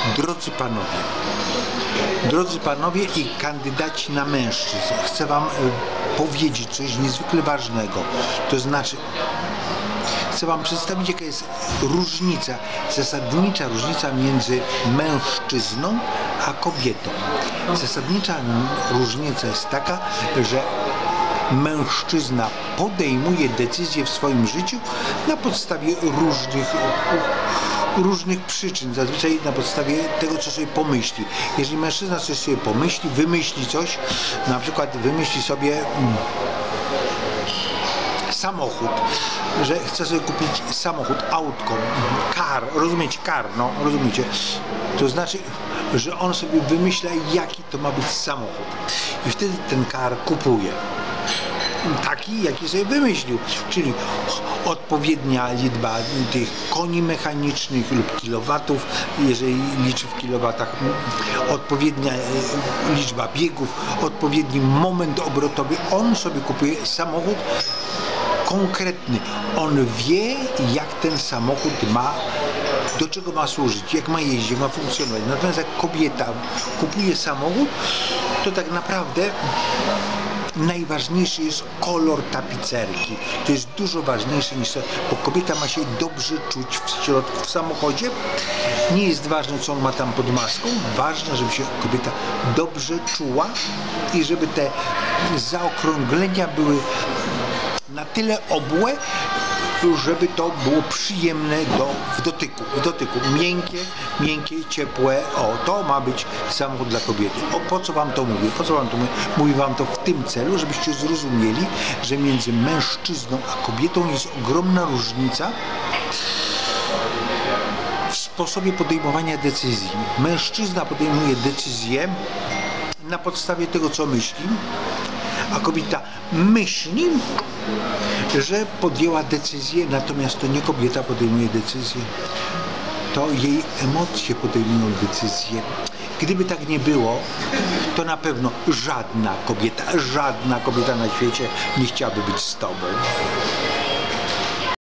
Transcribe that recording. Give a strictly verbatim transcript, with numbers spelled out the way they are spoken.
Drodzy panowie, drodzy panowie i kandydaci na mężczyzn, chcę wam powiedzieć coś niezwykle ważnego. To znaczy, chcę wam przedstawić, jaka jest różnica, zasadnicza różnica między mężczyzną a kobietą. Zasadnicza różnica jest taka, że mężczyzna podejmuje decyzje w swoim życiu na podstawie różnych różnych przyczyn, zazwyczaj na podstawie tego, co sobie pomyśli. Jeżeli mężczyzna coś sobie pomyśli, wymyśli coś, na przykład wymyśli sobie hmm, samochód, że chce sobie kupić samochód, autko, car, rozumiecie, car, no, rozumiecie, to znaczy, że on sobie wymyśla, jaki to ma być samochód i wtedy ten car kupuje. Taki, jaki sobie wymyślił, czyli odpowiednia liczba tych koni mechanicznych lub kilowatów, jeżeli liczy w kilowatach, odpowiednia liczba biegów, odpowiedni moment obrotowy. On sobie kupuje samochód konkretny. On wie, jak ten samochód ma, do czego ma służyć, jak ma jeździć, jak ma funkcjonować. Natomiast jak kobieta kupuje samochód, to tak naprawdę najważniejszy jest kolor tapicerki. To jest dużo ważniejsze niż to, bo kobieta ma się dobrze czuć w środku, w samochodzie. Nie jest ważne, co on ma tam pod maską. Ważne, żeby się kobieta dobrze czuła i żeby te zaokrąglenia były na tyle obłe, żeby to było przyjemne do, w dotyku, w dotyku. Miękkie, miękkie, ciepłe. O, to ma być samochód dla kobiety. O, po co wam to mówię? Po co wam to mówię? Mówię wam to w tym celu, żebyście zrozumieli, że między mężczyzną a kobietą jest ogromna różnica w sposobie podejmowania decyzji. Mężczyzna podejmuje decyzję na podstawie tego, co myśli, a kobieta myśli, że podjęła decyzję, natomiast to nie kobieta podejmuje decyzję, to jej emocje podejmują decyzję. Gdyby tak nie było, to na pewno żadna kobieta, żadna kobieta na świecie nie chciałaby być z tobą.